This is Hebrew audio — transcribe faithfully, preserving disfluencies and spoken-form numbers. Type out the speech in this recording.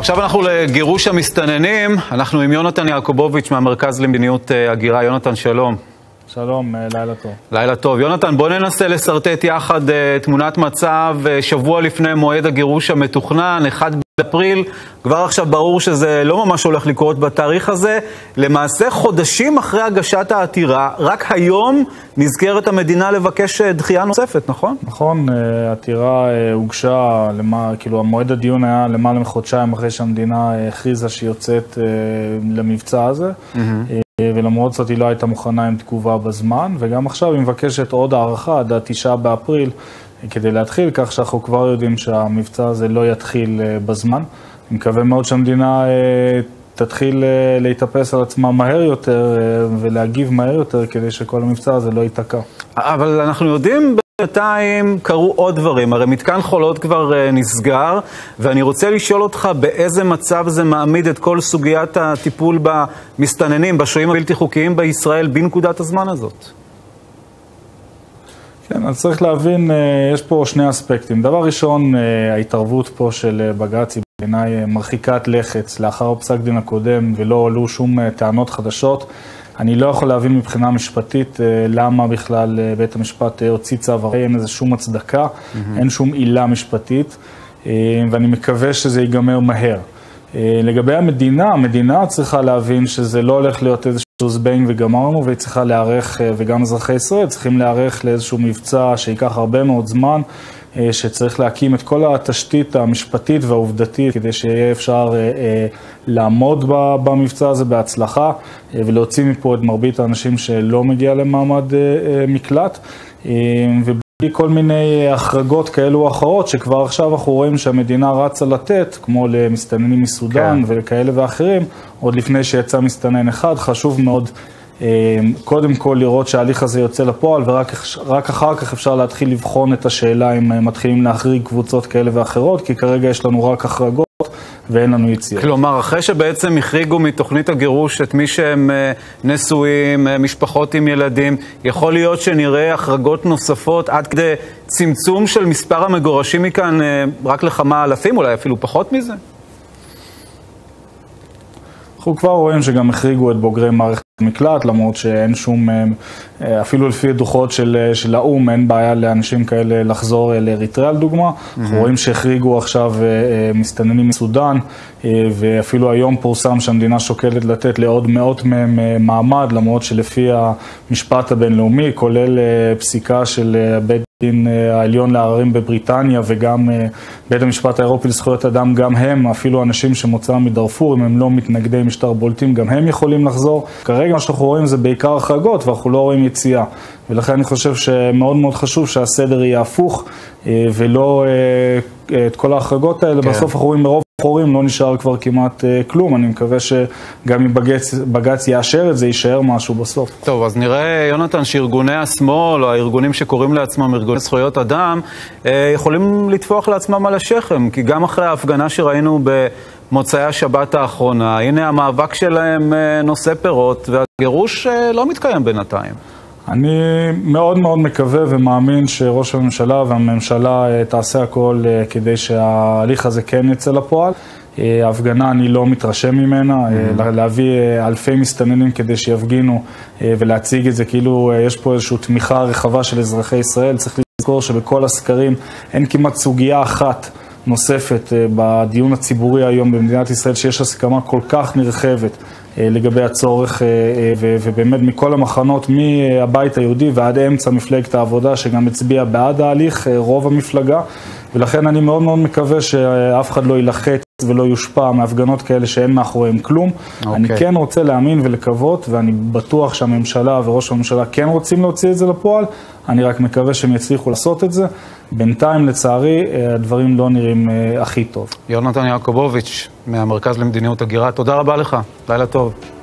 עכשיו אנחנו לגירוש המסתננים. אנחנו עם יונתן יעקובוביץ' מהמרכז למדיניות הגירה. יונתן, שלום. שלום, לילה טוב. לילה טוב. יונתן, בוא ננסה לסרטט יחד תמונת מצב שבוע לפני מועד הגירוש המתוכנן, אחד באפריל. כבר עכשיו ברור שזה לא ממש הולך לקרות בתאריך הזה. למעשה חודשים אחרי הגשת העתירה, רק היום נזכרת המדינה לבקש דחייה נוספת, נכון? נכון, העתירה הוגשה, למה, כאילו המועד הדיון היה למעלה מחודשיים אחרי שהמדינה הכריזה שהיא יוצאת למבצע הזה. Mm-hmm. ולמרות זאת היא לא הייתה מוכנה עם תגובה בזמן, וגם עכשיו היא מבקשת עוד הערכה עד התשעה באפריל כדי להתחיל, כך שאנחנו כבר יודעים שהמבצע הזה לא יתחיל בזמן. אני מקווה מאוד שהמדינה תתחיל להתאפס על עצמה מהר יותר ולהגיב מהר יותר כדי שכל המבצע הזה לא ייתקע. אבל אנחנו יודעים בינתיים קרו עוד דברים, הרי מתקן חולות כבר נסגר, ואני רוצה לשאול אותך באיזה מצב זה מעמיד את כל סוגיית הטיפול במסתננים, בשוהים הבלתי חוקיים בישראל בנקודת הזמן הזאת. כן, אז צריך להבין, יש פה שני אספקטים. דבר ראשון, ההתערבות פה של בג"ץ היא בעיניי מרחיקת לחץ לאחר הפסק דין הקודם, ולא עלו שום טענות חדשות. אני לא יכול להבין מבחינה משפטית למה בכלל בית המשפט הוציא צו, הרי אין איזה שום הצדקה, mm-hmm. אין שום עילה משפטית, ואני מקווה שזה ייגמר מהר. לגבי המדינה, המדינה צריכה להבין שזה לא הולך להיות איזשהו זבנג וגמרנו, והיא צריכה להיערך, וגם אזרחי ישראל צריכים להיערך לאיזשהו מבצע שיקח הרבה מאוד זמן, שצריך להקים את כל התשתית המשפטית והעובדתית כדי שיהיה אפשר לעמוד במבצע הזה בהצלחה ולהוציא מפה את מרבית האנשים שלא מגיע למעמד מקלט, ובלי כל מיני החרגות כאלו או אחרות שכבר עכשיו אנחנו רואים שהמדינה רצה לתת, כמו למסתננים מסודן כן. וכאלה ואחרים, עוד לפני שיצא מסתנן אחד. חשוב מאוד קודם כל לראות שההליך הזה יוצא לפועל, ורק רק אחר כך אפשר להתחיל לבחון את השאלה אם מתחילים להחריג קבוצות כאלה ואחרות, כי כרגע יש לנו רק החרגות ואין לנו יציאות. כלומר, אחרי שבעצם החריגו מתוכנית הגירוש את מי שהם נשואים, משפחות עם ילדים, יכול להיות שנראה החרגות נוספות עד כדי צמצום של מספר המגורשים מכאן רק לכמה אלפים, אולי אפילו פחות מזה? אנחנו כבר רואים שגם החריגו את בוגרי מערכת מקלט, למרות שאין שום, אפילו לפי דוחות של, של האום, אין בעיה לאנשים כאלה לחזור לאריתריאה לדוגמה. Mm-hmm. אנחנו רואים שהחריגו עכשיו מסתננים מסודן, ואפילו היום פורסם שהמדינה שוקלת לתת לעוד מאות מהם מעמד, למרות שלפי המשפט הבינלאומי, כולל פסיקה של בית דין העליון לעררים בבריטניה וגם בית המשפט האירופי לזכויות אדם, גם הם, אפילו אנשים שמוצאים מדארפור, אם הם לא מתנגדי משטר בולטים, גם הם יכולים לחזור. כרגע מה שאנחנו רואים זה בעיקר החרגות, ואנחנו לא רואים יציאה. ולכן אני חושב שמאוד מאוד חשוב שהסדר יהיה הפוך, ולא את כל ההחרגות האלה. כן. בסוף אנחנו רואים מרוב חורים, לא נשאר כבר כמעט כלום. אני מקווה שגם אם בג"ץ, בג"ץ יאשר את זה, יישאר משהו בסוף. טוב, אז נראה, יונתן, שארגוני השמאל, או הארגונים שקוראים לעצמם ארגוני זכויות אדם, יכולים לטפוח לעצמם על השכם, כי גם אחרי ההפגנה שראינו במוצאי השבת האחרונה, הנה המאבק שלהם נושא פירות, והגירוש לא מתקיים בינתיים. אני מאוד מאוד מקווה ומאמין שראש הממשלה והממשלה תעשה הכל כדי שההליך הזה כן יצא לפועל. ההפגנה, אני לא מתרשם ממנה, להביא אלפי מסתננים כדי שיפגינו ולהציג את זה כאילו יש פה איזושהי תמיכה רחבה של אזרחי ישראל. צריך לזכור שבכל הסקרים אין כמעט סוגיה אחת נוספת בדיון הציבורי היום במדינת ישראל שיש הסכמה כל כך נרחבת לגבי הצורך, ובאמת מכל המחנות, מהבית היהודי ועד אמצע מפלגת העבודה, שגם הצביע בעד ההליך, רוב המפלגה, ולכן אני מאוד מאוד מקווה שאף אחד לא ילחץ ולא יושפע מהפגנות כאלה שאין מאחוריהם כלום. Okay. אני כן רוצה להאמין ולקוות, ואני בטוח שהממשלה וראש הממשלה כן רוצים להוציא את זה לפועל, אני רק מקווה שהם יצליחו לעשות את זה. בינתיים, לצערי, הדברים לא נראים הכי טוב. יונתן יעקובוביץ' מהמרכז למדיניות הגירה, תודה רבה לך, לילה טוב.